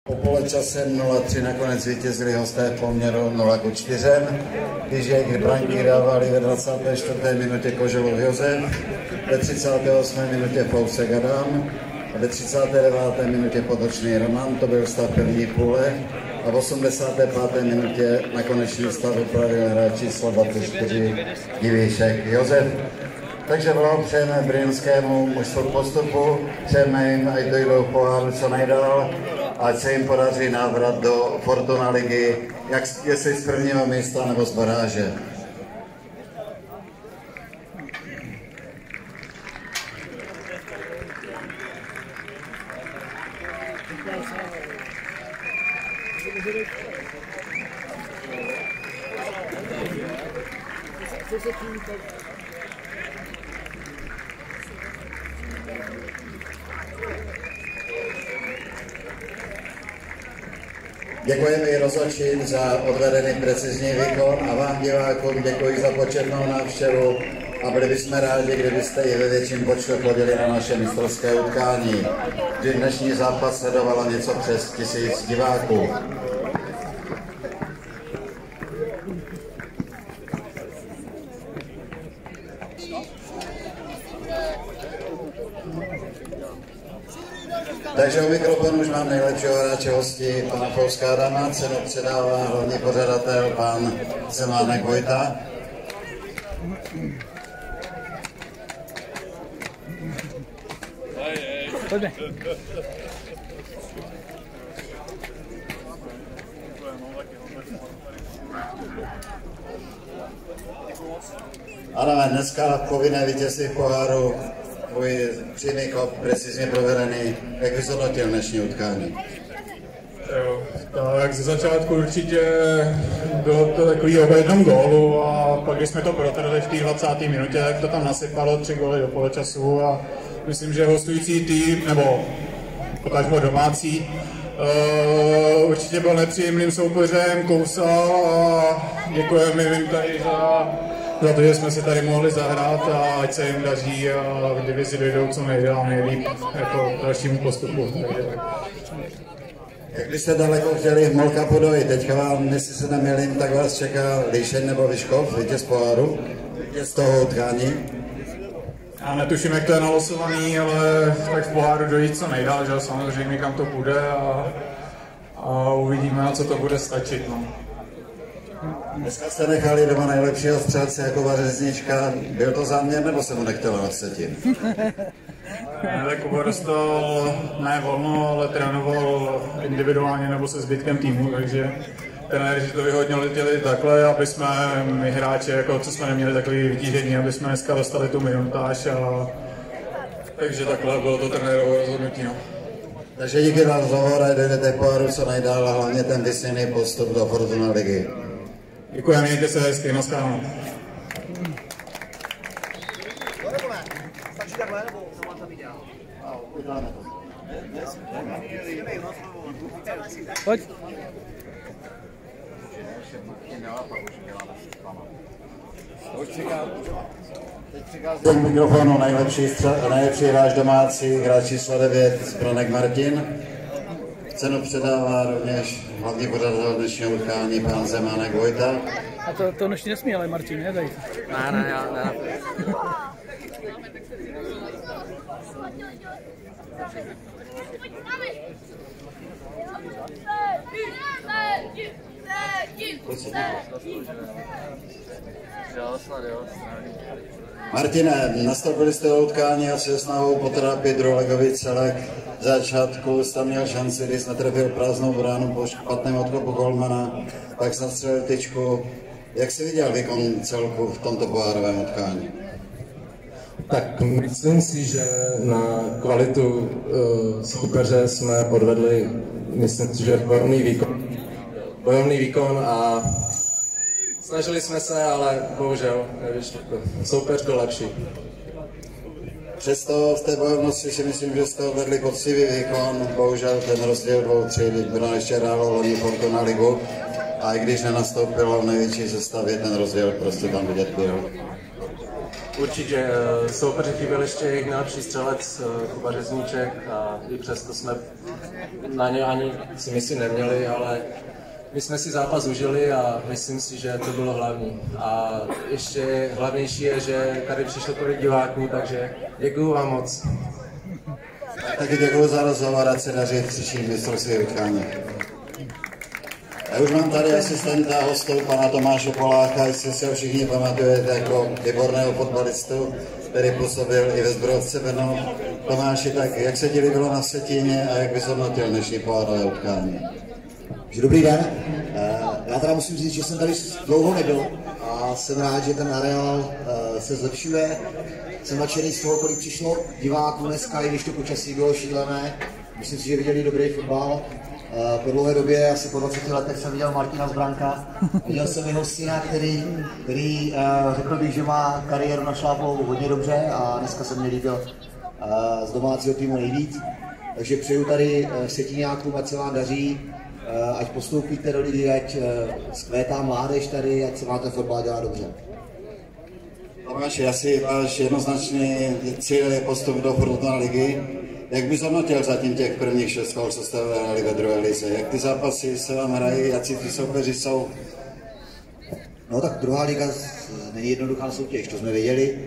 Po poločasem 0-3 nakonec vítězili hosté v poměru 0-4, když jejich branky dávali ve 24. minutě Koželov Josef, ve 38. minutě Fousek Adam a ve 39. minutě Potočný Roman, to byl stav první půle, a v 85. minutě na konečný stav upravil hráč číslo 24 Divíšek Josef. Takže blahopřejeme brněnskému mužstvu postupu, přejeme jim, ať dojdou v poháru co nejdál, ať se jim podaří návrat do Fortuna ligy, jestli z prvního místa nebo z baráže. Děkujeme i rozhodčím za odvedený precizní výkon a vám divákům děkuji za početnou návštěvu a byli bychom rádi, kdybyste i ve větším počtu chodili na naše mistrovské utkání, kdy dnešní zápas sledovalo něco přes 1000 diváků. Takže u mikrofonu už mám nejlepšího hráče hostí, pana Fouska Adama, cenu předává hlavní pořadatel, pan Zemánek Vojta. Adame, dneska povinné vítězství v poháru, tvůj přímý kop, precizně provedený, jak bys hodnotil dnešní utkání? Jo, tak ze začátku určitě bylo to takový o jednom gólu a pak, když jsme to protrhli v té 20. minutě, tak to tam nasypalo 3 góly do poločasu a myslím, že hostující tým, nebo potažmo domácí, určitě byl nepříjemným soupeřem, kousal a děkujeme jim tady za to, že jsme si tady mohli zahrát a ať se jim daří a v divizi dojdou co nejdál nejlíp jako dalšímu postupu. Jak byste daleko chtěli v Molkapu dojít? Teďka vám, jestli se nemýlím, tak vás čeká Líšeň nebo Vyškov, vítěz poháru, vítěz toho utkání. Já netuším, jak to je nalosovaný, ale tak v poháru dojít co nejdál, že samozřejmě kam to bude a uvidíme, na co to bude stačit. No. Dneska jste nechali doma nejlepšího střelce jako Řeznička. Byl to záměr, nebo se mu nechtělo na třetin? Tak Kuba dostal ne volno, ale trénoval individuálně nebo se zbytkem týmu, takže trenéři to vyhodnotili takhle, aby jsme my hráči, jako co jsme neměli takový vytížení, aby jsme dneska dostali tu minutáž takže takhle bylo to trenérovo rozhodnutí. No. Takže díky vám za hovor, dojdete k poháru co nejdál a hlavně ten vysněný postup do Fortuna ligy. Děkuji, mějte se hezky, naschledanou. Pojď. Teď přichází k mikrofonu nejlepší hráč domácí, hráč číslo 9, Zbranek Martin. Cenu předává rovněž hlavní pořadatel dnešního utkání, pan Zemánek Vojta. A to ještě nesmí, ale Martin, ne? Tady. Ne, já ne. Martine, nastoupili jste do utkání a se snahou potrápit druholegový celek. V začátku jste měl šanci, když netrefil prázdnou bránu po špatném odkopu golmana, pak zastřelil tyčku. Jak jsi viděl výkon celku v tomto pohárovém utkání? Tak myslím si, že na kvalitu soupeře jsme odvedli, myslím si, že bojovný výkon a snažili jsme se, ale bohužel nevyšlo to. Soupeř byl lepší. Přesto v té bojovnosti si myslím, že jste odvedli poctivý výkon, bohužel ten rozdíl 2-3, Brno ještě hrálo loni Fortuna ligu a i když nenastoupilo v největší sestavě, ten rozdíl prostě tam vidět byl. určitě soupeři chyběl ještě jejich nejlepší střelec Kuba Řezníček a i přesto jsme na ně ani si myslím neměli, ale my jsme si zápas užili a myslím si, že to bylo hlavní. A ještě hlavnější je, že tady přišlo tolik diváků, takže děkuju vám moc. Taky děkuji za rozhovor a se daří v příštích mistrovských utkáních. Já už mám tady asistenta hostů, pana Tomáše Poláka, jestli si ho všichni pamatujete jako výborného fotbalistu, který působil i ve Zbrojovce Brno. Tomáši, tak jak se ti líbilo na Vsetíně a jak bys hodnotil dnešní pohárové utkání? Dobrý den, já teda musím říct, že jsem tady dlouho nebyl a jsem rád, že ten areál se zlepšuje. Jsem nadšený z toho, kolik přišlo diváků dneska, i když to počasí bylo šílené. Myslím si, že viděli dobrý fotbal. Po dlouhé době, asi po 20 letech, jsem viděl Martina Zbranka. Viděl jsem jeho syna, který řekl bych, že má kariéru na šlápou hodně dobře a dneska se mě líbil z domácího týmu nejvíc. Takže přeju tady Vsetíňákům, ať se vám daří, ať postoupíte do ligy, ať zkvétá mládež tady, ať se vám ten fotbal dělá dobře. Tomáši, asi váš jednoznačný cíl je postup do frontální ligy. Jak bys hodnotil zatím těch prvních 6 kol, co jste hráli ve druhé lize? Jak ty zápasy se vám hrají, jaký ty soupeři jsou? No tak druhá liga není jednoduchá soutěž, to jsme věděli.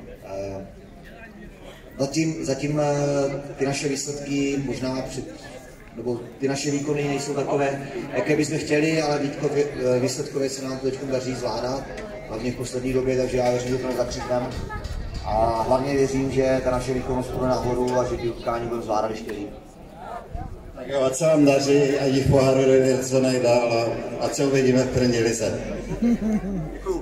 Zatím ty naše výsledky možná nebo ty naše výkony nejsou takové, jaké bychom chtěli, ale výsledkově se nám to teď daří zvládat, hlavně v poslední době, takže já věřím, že to nezakřikneme. A hlavně věřím, že ta naše výkonnost půjde nahoru a že ty utkání budou zvládat ještě líp. Tak jo, ať se vám daří, ať v poháru dojde co nejdál a ať se uvidíme v první lize. Děkuju.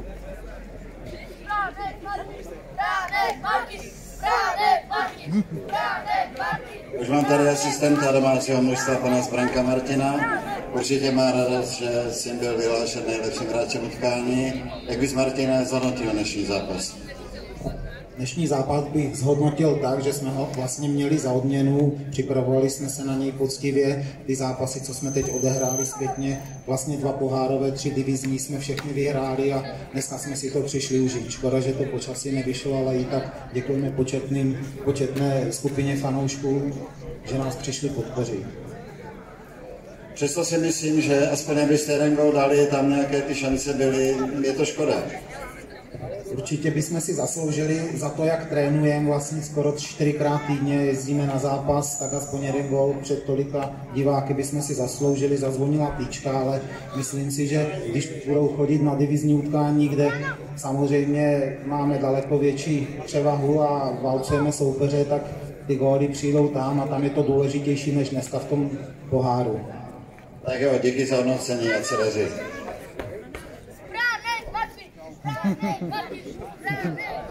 Už mám tady asistenta domácího mužstva pana Zbranka Martina. Určitě má radost, že jsem byl vyhlášen nejlepším hráčem utkání. Jak bys, Martine, zhodnotil dnešní zápas? Dnešní zápas bych zhodnotil tak, že jsme ho vlastně měli za odměnu, připravovali jsme se na něj poctivě, ty zápasy, co jsme teď odehráli zpětně, vlastně 2 pohárové, 3 divizní jsme všechny vyhráli a dneska jsme si to přišli užít. Škoda, že to počasí nevyšlo, ale i tak děkujeme početné skupině fanoušků, že nás přišli podpořit. Přesto si myslím, že aspoň abyste jeden gól dali, tam nějaké ty šance byly, je to škoda. Určitě bychom si zasloužili za to, jak trénujeme, vlastně skoro 4krát týdně jezdíme na zápas, tak aspoň jeden gól před tolika diváky bychom si zasloužili, zazvonila píčka, ale myslím si, že když budou chodit na divizní utkání, kde samozřejmě máme daleko větší převahu a válcujeme soupeře, tak ty góly přijdou tam a tam je to důležitější než dneska v tom poháru. Tak jo, díky za hodnocení, ať se daří. Bravo, Martin! Bravo, Martin! Bravo!